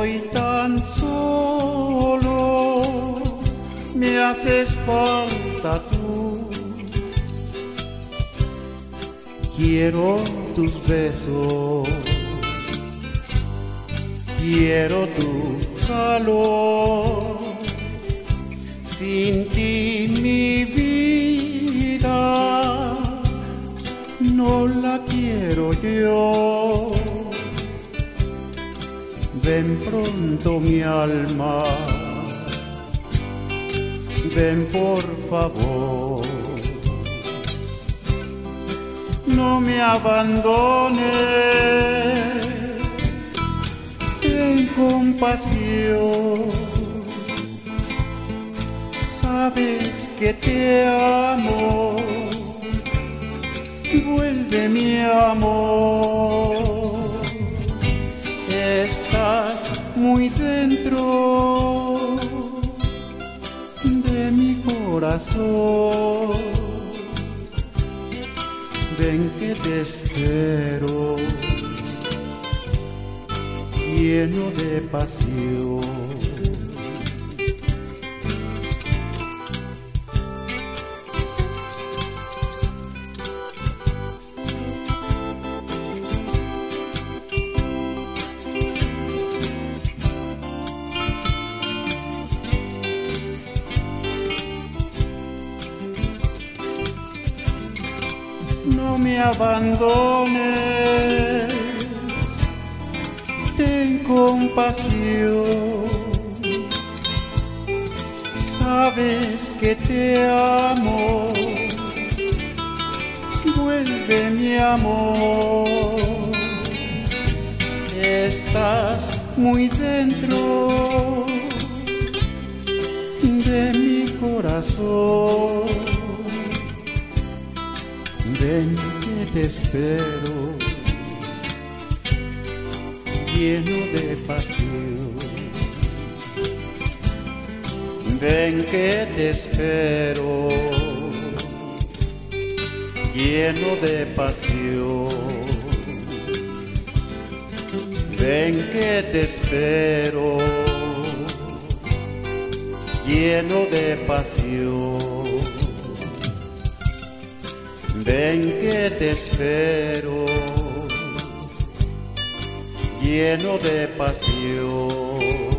estoy tan solo, me haces falta tú. Quiero tus besos, quiero tu calor. Sin ti mi vida no la quiero yo. Ven pronto mi alma, ven por favor. No me abandones, ten compasión. Sabes que te amo, vuelve mi amor. Estás muy dentro de mi corazón. Ven que te espero, lleno de pasión. No me abandones, ten compasión. Sabes que te amo, vuelve mi amor. Estás muy dentro de mi corazón. Ven que te espero, lleno de pasión. Ven que te espero, lleno de pasión. Ven que te espero, lleno de pasión. Ven que te espero, lleno de pasión.